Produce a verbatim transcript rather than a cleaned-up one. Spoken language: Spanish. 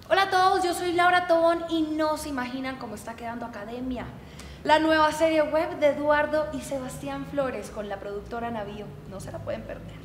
Hola a todos, yo soy Laura Tobón y no se imaginan cómo está quedando Academia, la nueva serie web de Eduardo y Sebastián Flores con la productora Navío. No se la pueden perder.